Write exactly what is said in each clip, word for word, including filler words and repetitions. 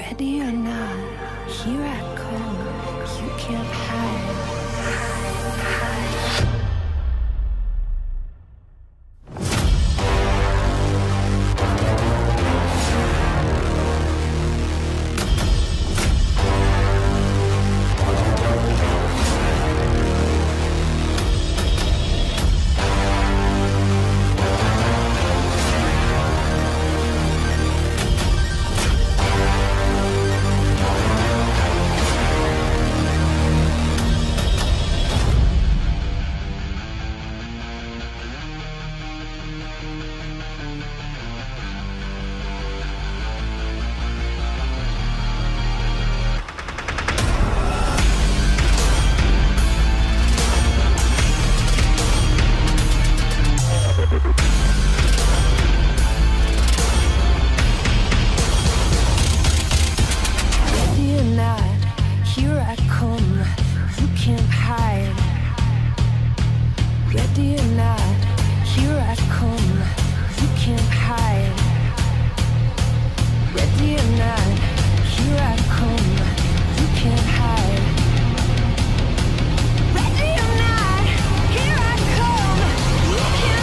Ready or not, here I come. You can't hide. Ready or not, here I come. You can't hide. Ready or not, here I come. You can't hide. Ready or not, here I come. You can't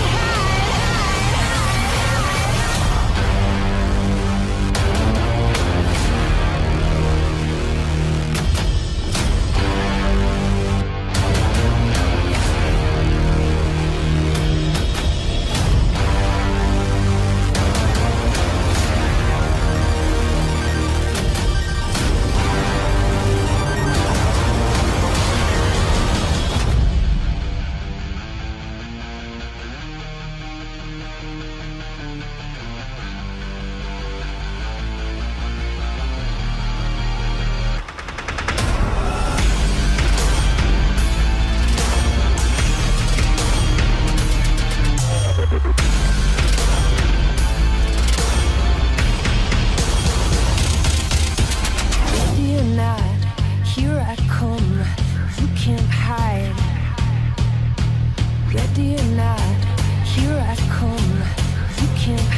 Ready or not, here I come. You can't